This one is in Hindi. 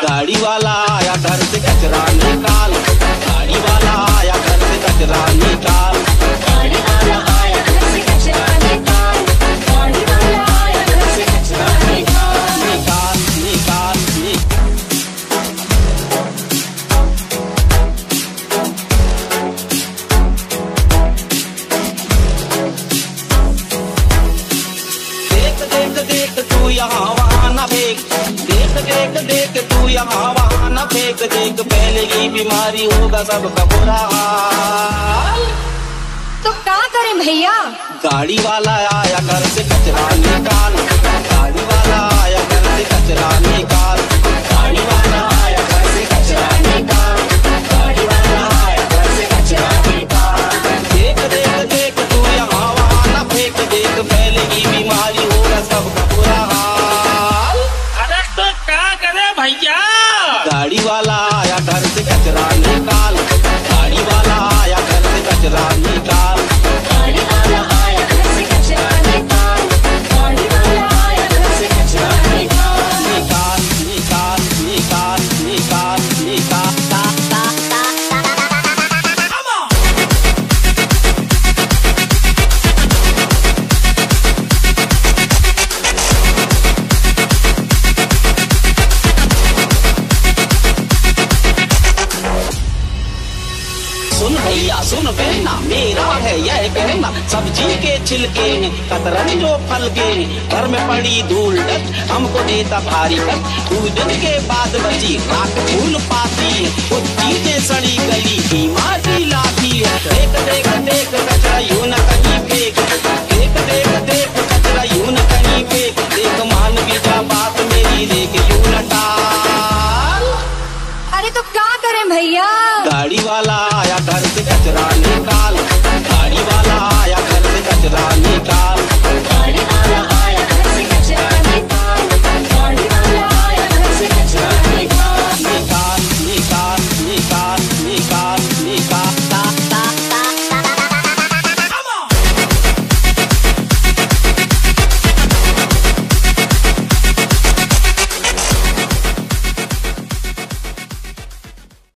गाड़ी वाला आया घर से कचरा निकाल, गाड़ी वाला आया घर से कचरा निकाल, गाड़ी वाला आया घर से कचरा निकाल, गाड़ी वाला आया घर से कचरा निकाल, निकाल निकाल देख देख देख तू यहाँ वहाँ न फेंक, देख देख देख तू यहाँ वहाँ न फेंक, देख फैलेगी बीमारी होगा सबका बुरा हाल। तो क्या करें भैया? गाड़ी वाला आया घर से कचरा निकाल, गाड़ी वाला आया घर से कचरा निकाल, गाड़ी वाला आया घर से कचरा निकाल, गाड़ी वाला आया घर से कचरा निकाल। देख देख देख तू यहाँ वहाँ न फेंक, देख फैलेगी बीमारी होगा सबका बुरा हाल। अरे तो क्या करे भैया? गाड़ी वाला आया घर से कचरा निकाल, गाड़ी वाला आया घर से कचरा निकाल, गाड़ी वाला आया घर से कचरा निकाल, गाड़ी वाला आया घर से कचरा निकाल, निकाल निकाल निकाल निकाल निकाल। सुन भैया सुन बहना, मेरा है यह कहना, सब्जी के छिलके हैं कतरन जो फल के हैं, घर में पड़ी धूल डस्ट हमको देता भारी कष्ट, 2 दिन के बाद बची राख फूल पाती है,